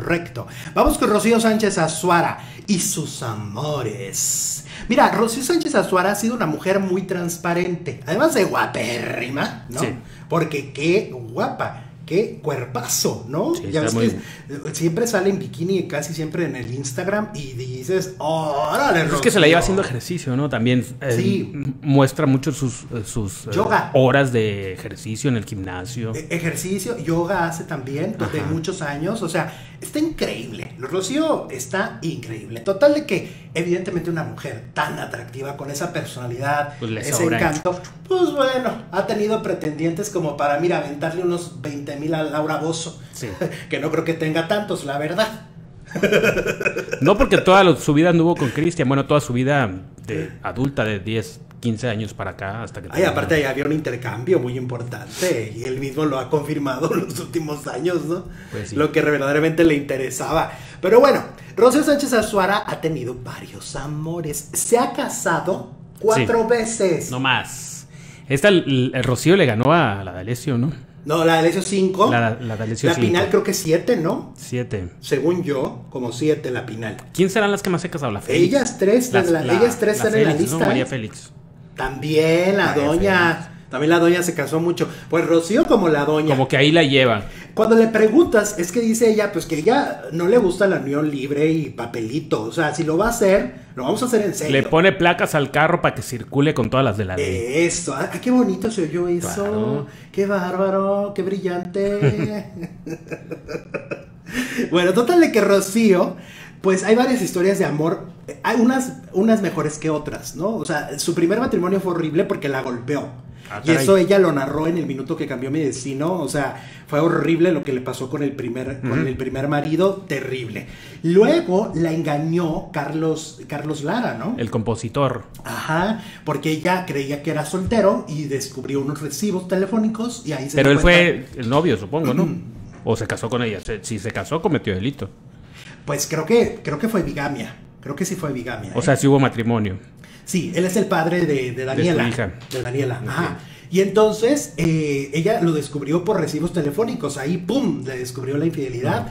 correcto. Vamos con Rocío Sánchez Azuara y sus amores. Mira, Rocío Sánchez Azuara ha sido una mujer muy transparente, además de guapérrima, ¿no? Sí. Porque qué guapa. Qué cuerpazo, ¿no? Sí, ya ves que siempre sale en bikini, casi siempre en el Instagram, y dices, órale, Rocío. Es que se la lleva haciendo ejercicio, ¿no? También sí. Muestra mucho sus yoga. Horas de ejercicio en el gimnasio. Ejercicio, yoga hace también, de muchos años, o sea, está increíble. Rocío está increíble. Total de que, evidentemente, una mujer tan atractiva, con esa personalidad, pues ese encanto, pues bueno, ha tenido pretendientes como para, mira, aventarle unos 20,000 a Laura Bozzo, sí. Que no creo que tenga tantos, la verdad. No, porque toda su vida anduvo con Cristian, bueno, toda su vida de adulta, de 10, 15 años para acá, hasta que... Ay, aparte ahí había un intercambio muy importante, y él mismo lo ha confirmado en los últimos años, ¿no? Pues sí. Lo que verdaderamente le interesaba. Pero bueno, Rocío Sánchez Azuara ha tenido varios amores, se ha casado 4 veces. No más. El Rocío le ganó a la D'Alessio, ¿no? No, la D'Alessio 5. La D'Alessio 5. La Pinal creo que 7, ¿no? 7. Según yo, como 7 la Pinal. ¿Quién serán las que más se han casado? La Félix. Ellas 3 están en la lista. ¿No? María Félix. También la doña. Félix. También la doña se casó mucho. Pues Rocío como la doña. Como que ahí la lleva. Cuando le preguntas, es que dice ella, pues que ella no le gusta la unión libre y papelito. O sea, si lo va a hacer, lo vamos a hacer en serio. Le pone placas al carro para que circule con todas las de la ley. Eso. Ah, qué bonito se oyó eso. Claro. Qué bárbaro, qué brillante. Bueno, total de que Rocío, pues hay varias historias de amor. Hay unas mejores que otras, ¿no? O sea, su primer matrimonio fue horrible porque la golpeó. Y eso ella lo narró en El minuto que cambió mi destino. O sea, fue horrible lo que le pasó con el primer marido. Terrible. Luego la engañó Carlos Lara, ¿no? El compositor. Ajá, porque ella creía que era soltero y descubrió unos recibos telefónicos y ahí se... Pero él fue el novio, supongo, ¿no? ¿O se casó con ella? Si se casó, cometió delito. Pues creo que fue bigamia. Creo que sí fue bigamia. O sea, sí hubo matrimonio. Sí, él es el padre de Daniela. De su hija. De Daniela, ajá. Y entonces ella lo descubrió por recibos telefónicos. Ahí, ¡pum!, le descubrió la infidelidad.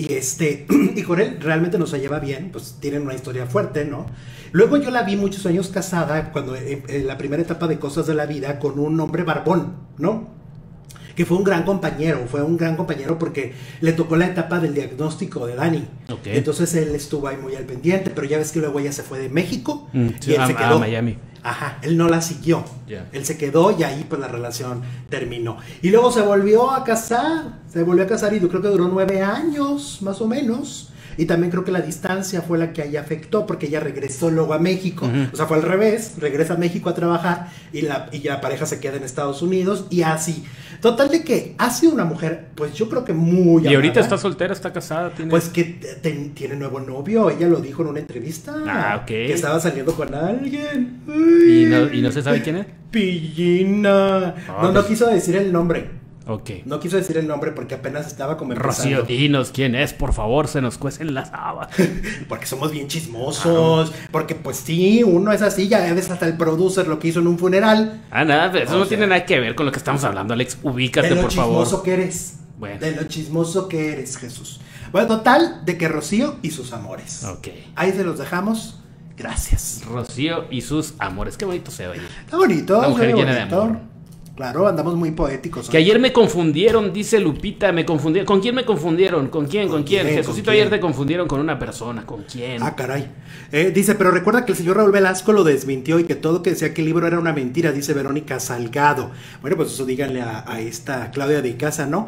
Y con él realmente no se lleva bien. Pues tienen una historia fuerte, ¿no? Luego yo la vi muchos años casada, cuando en la primera etapa de Cosas de la Vida, con un hombre barbón, ¿no? Que fue un gran compañero porque le tocó la etapa del diagnóstico de Dani. Entonces él estuvo ahí muy al pendiente, pero ya ves que luego ella se fue de México y él se quedó a Miami. Ajá, él no la siguió. Él se quedó y ahí pues la relación terminó. Y luego se volvió a casar y yo creo que duró 9 años, más o menos. Y también creo que la distancia fue la que ahí afectó, porque ella regresó luego a México. O sea, fue al revés, regresa a México a trabajar y la pareja se queda en Estados Unidos y así. Total de que ha sido una mujer, pues yo creo que muy amada. ¿Y ahorita está soltera, está casada? Pues que tiene nuevo novio, ella lo dijo en una entrevista. Que estaba saliendo con alguien. ¿Y no se sabe quién es? Pillina. No quiso decir el nombre. Okay. No quiso decir el nombre porque apenas estaba como empezando. Rocío, dinos quién es, por favor, se nos cuecen las habas. Porque somos bien chismosos, porque pues sí, uno es así, ya ves hasta el producer lo que hizo en un funeral. Nada, eso no tiene nada que ver con lo que estamos hablando, Alex, ubícate, por favor. De lo chismoso que eres, de lo chismoso que eres, Jesús. Bueno, total, de que Rocío y sus amores. Ahí se los dejamos, gracias. Rocío y sus amores, qué bonito se oye. Está bonito. La mujer llena de amor. Claro, andamos muy poéticos. Que ayer me confundieron, dice Lupita, me confundieron. ¿Con quién me confundieron? ¿Con quién? Jesucito, ayer te confundieron con una persona. ¿Con quién? Ah, caray. Dice, pero recuerda que el señor Raúl Velasco lo desmintió y que todo que decía que el libro era una mentira, dice Verónica Salgado. Bueno, pues eso díganle a esta Claudia de Icaza, ¿no?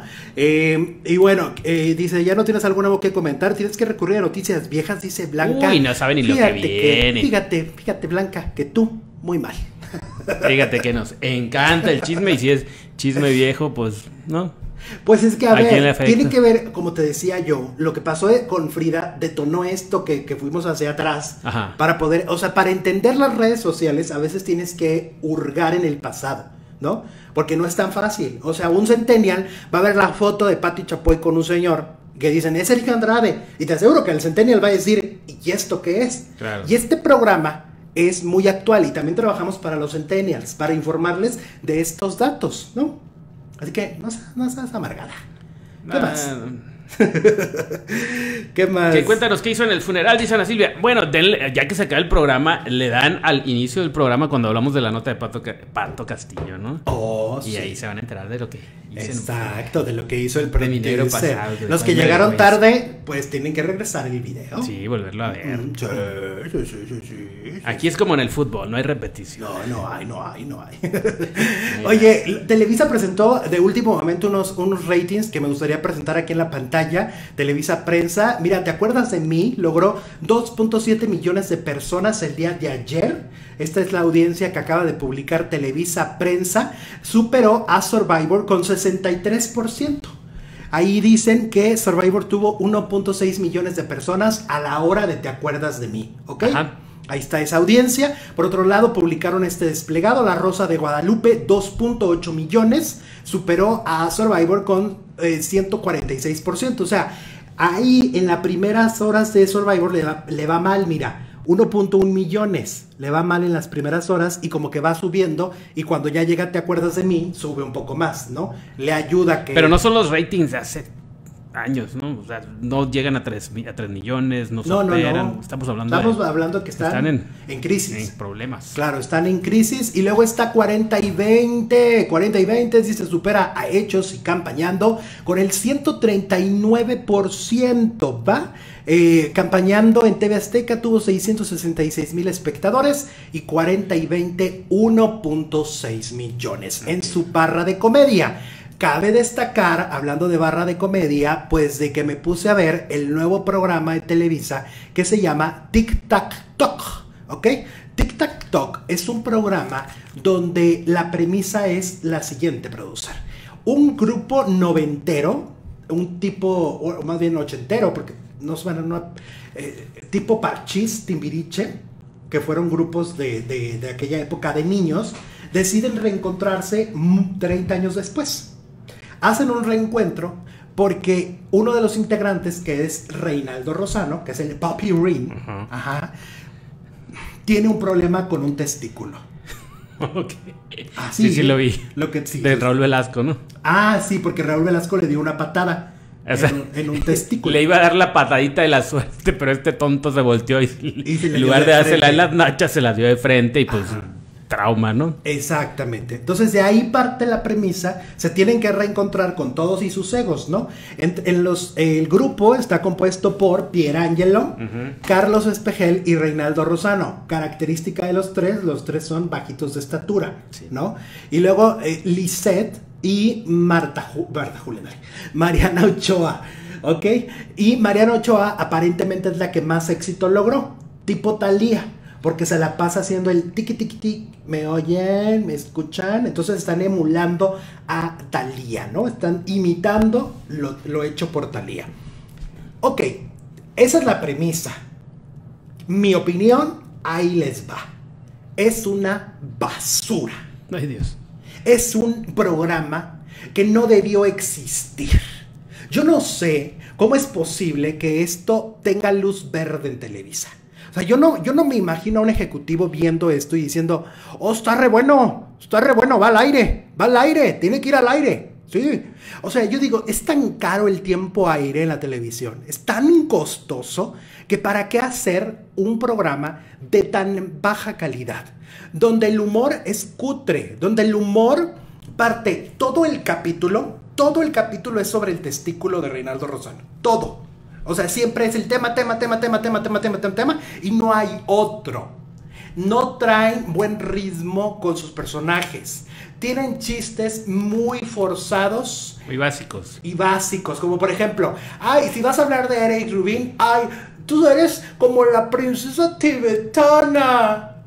Y bueno, dice, ya no tienes alguna voz que comentar, tienes que recurrir a noticias viejas, dice Blanca. Uy, no sabe ni lo que viene. Fíjate, Blanca, que tú, muy mal. Fíjate que nos encanta el chisme y si es chisme viejo, pues no. Pues es que a ver, tiene que ver, como te decía yo, lo que pasó con Frida detonó esto que fuimos hacia atrás. Ajá. Para poder, o sea, para entender las redes sociales a veces tienes que hurgar en el pasado, ¿no? Porque no es tan fácil. O sea, un centennial va a ver la foto de Pati Chapoy con un señor que dicen, es Sergio Andrade, y te aseguro que el centennial va a decir, ¿y esto qué es? Claro. Y este programa es muy actual y también trabajamos para los centennials, para informarles de estos datos, ¿no? Así que no seas amargada. ¿Qué más? ¿Qué más? Cuéntanos qué hizo en el funeral, dice Ana Silvia. Bueno, ya que se acaba el programa, le dan al inicio del programa cuando hablamos de la nota de Pato Castillo, ¿no? Oh, y sí. ahí se van a enterar de lo que hizo. Exacto, de lo que hizo el premio pasado. Los que llegaron tarde, pues tienen que regresar el video. Sí, volverlo a ver. Sí. Aquí es como en el fútbol, no hay repetición. No hay. Oye, Televisa presentó de último momento unos ratings que me gustaría presentar aquí en la pantalla. Televisa Prensa, mira, ¿te acuerdas de mí? Logró 2.7 millones de personas el día de ayer. Esta es la audiencia que acaba de publicar Televisa Prensa. Superó a Survivor con 63%. Ahí dicen que Survivor tuvo 1.6 millones de personas a la hora de Te acuerdas de mí, ¿ok? Ajá. Ahí está esa audiencia. Por otro lado, publicaron este desplegado. La Rosa de Guadalupe, 2.8 millones. Superó a Survivor con 146%. O sea, ahí en las primeras horas de Survivor le va mal, mira. 1.1 millones. Le va mal en las primeras horas y como que va subiendo. Y cuando ya llega Te acuerdas de mí, sube un poco más, ¿no? Le ayuda a que... Pero no son los ratings de hace años, ¿no? O sea, no llegan a 3 millones, no superan. No. Estamos hablando que están en crisis. En problemas. Claro, están en crisis. Y luego está 40 y 20. 40 y 20 sí se supera a Hechos y Campañando con el 139%, ¿va? Campañando en TV Azteca tuvo 666,000 espectadores y 40 y 20, 1.6 millones en su barra de comedia. Cabe destacar, hablando de barra de comedia, pues de que me puse a ver el nuevo programa de Televisa que se llama Tic Tac Toc, ¿ok? Tic Tac Toc es un programa donde la premisa es la siguiente, producer. Un grupo noventero, un tipo, o más bien ochentero, porque no suena tipo Parchís, Timbiriche, que fueron grupos de aquella época de niños, deciden reencontrarse 30 años después. Hacen un reencuentro porque uno de los integrantes, que es Reinaldo Rosano, que es el Papi Rin, tiene un problema con un testículo. Ok. Sí, lo vi. De Raúl Velasco, ¿no? Sí, porque Raúl Velasco le dio una patada. O sea, en un testículo. Le iba a dar la patadita de la suerte, pero este tonto se volteó y en lugar de dársela en las nachas, se la dio de frente y pues trauma, ¿no? Exactamente. Entonces de ahí parte la premisa. Se tienen que reencontrar con todos y sus egos, ¿no? El grupo está compuesto por Pierangelo, Carlos Espejel y Reinaldo Rosano. Característica de los tres son bajitos de estatura, ¿no? Y luego Lisette y Mariana Ochoa, ¿ok? Y Mariana Ochoa aparentemente es la que más éxito logró, tipo Thalía, porque se la pasa haciendo el tiqui tiqui tiqui, me oyen, me escuchan, entonces están emulando a Thalía, ¿no? Están imitando lo hecho por Thalía. Ok, esa es la premisa. Mi opinión, ahí les va. Es una basura. Ay, Dios. Es un programa que no debió existir. Yo no sé cómo es posible que esto tenga luz verde en Televisa. O sea, yo no me imagino a un ejecutivo viendo esto y diciendo, oh, está re bueno, va al aire, tiene que ir al aire. Sí. O sea, yo digo, es tan caro el tiempo aire en la televisión, es tan costoso que para qué hacer un programa de tan baja calidad, donde el humor es cutre, donde el humor parte todo el capítulo es sobre el testículo de Reinaldo Rosano, todo. O sea, siempre es el tema y no hay otro. No traen buen ritmo con sus personajes. Tienen chistes muy forzados. Muy básicos. Y básicos, como por ejemplo, ay, si vas a hablar de Eric Rubin, ay, tú eres como la princesa tibetana.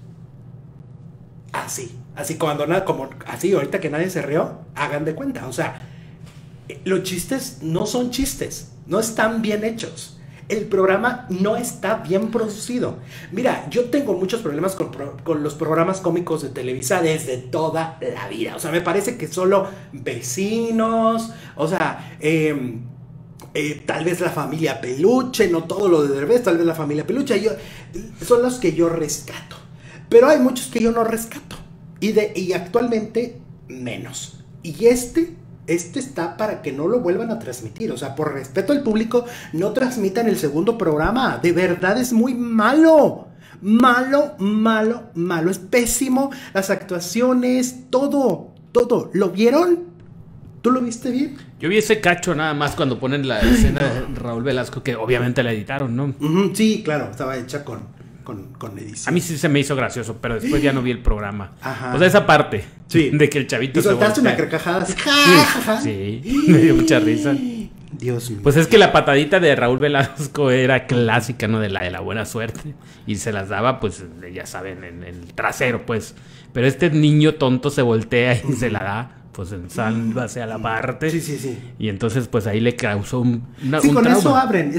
Así cuando nada, como así, ahorita que nadie se rió, hagan de cuenta. O sea, los chistes no son chistes, no están bien hechos. El programa no está bien producido. Mira, yo tengo muchos problemas con los programas cómicos de Televisa desde toda la vida. O sea, me parece que solo Vecinos, o sea, tal vez La Familia Peluche, no todo lo de Derbez, tal vez La Familia Peluche, son los que yo rescato. Pero hay muchos que yo no rescato. Y actualmente menos. Y esto está para que no lo vuelvan a transmitir. O sea, por respeto al público, no transmitan el segundo programa. De verdad es muy malo. Malo, malo, malo. Es pésimo. Las actuaciones, todo, todo. ¿Lo vieron? ¿Tú lo viste bien? Yo vi ese cacho nada más cuando ponen la escena de Raúl Velasco, que obviamente la editaron, ¿no? Sí, claro, estaba hecha con edición. A mí sí se me hizo gracioso, pero después ya no vi el programa. Ajá. O sea, esa parte Sí. de que el chavito Y se soltaste voltea. una carcajada así. Sí, me dio mucha risa. Dios mío. Pues es que la patadita de Raúl Velasco era clásica, ¿no? De la buena suerte. Y se las daba, pues, ya saben, en el trasero, pues. Pero este niño tonto se voltea y se la da, pues, en sálvase a la parte. Sí. Y entonces, pues, ahí le causó un Con trauma. eso abren.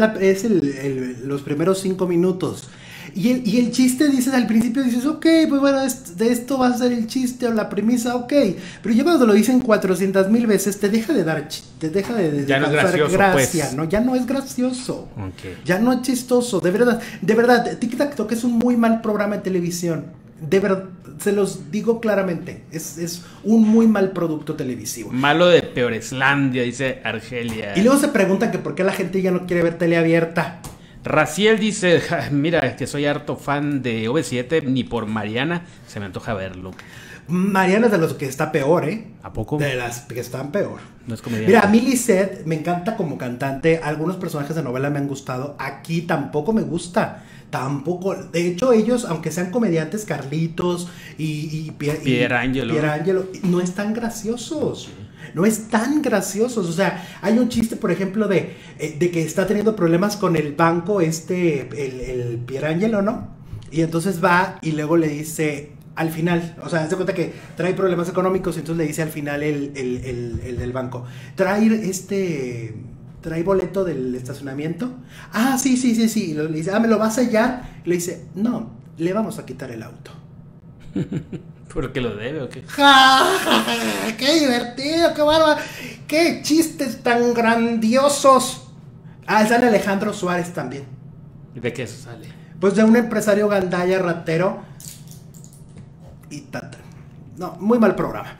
Los primeros 5 minutos. Y el chiste, dices, al principio dices, ok, pues bueno, de esto va a ser el chiste o la premisa, ok. Pero ya cuando lo dicen 400,000 veces, te deja de Ya no es gracioso, gracia, pues. ¿no? Ya no es gracioso. Okay. Ya no es chistoso, de verdad, Tic Tac Toc es un muy mal programa de televisión. De verdad, se los digo claramente, es un muy mal producto televisivo. Malo de Peoreslandia, dice Argelia. Y luego se preguntan que por qué la gente ya no quiere ver tele abierta. Raciel dice, mira, que soy harto fan de OV7, ni por Mariana se me antoja verlo. Mariana es de los que está peor, ¿eh? ¿A poco? De las que están peor. No es comediante. Mira, a mí Lisette me encanta como cantante. Algunos personajes de novela me han gustado. Aquí tampoco me gusta. Tampoco. De hecho, ellos, aunque sean comediantes, Carlitos y Pierangelo, no están graciosos. No están graciosos. O sea, hay un chiste, por ejemplo, de que está teniendo problemas con el banco, el Pierangelo, ¿no? Y entonces va y luego le dice al final, o sea, se cuenta que trae problemas económicos, y entonces le dice al final el del banco, ¿trae boleto del estacionamiento? Ah, sí. Y le dice, ¿me lo va a sellar? Y le dice, no, le vamos a quitar el auto. ¿Por qué lo debe o qué? ¡Qué divertido, qué bárbaro! ¡Qué chistes tan grandiosos! Ah, sale Alejandro Suárez también. ¿De qué eso sale? Pues de un empresario gandalla ratero y tata. No, muy mal programa.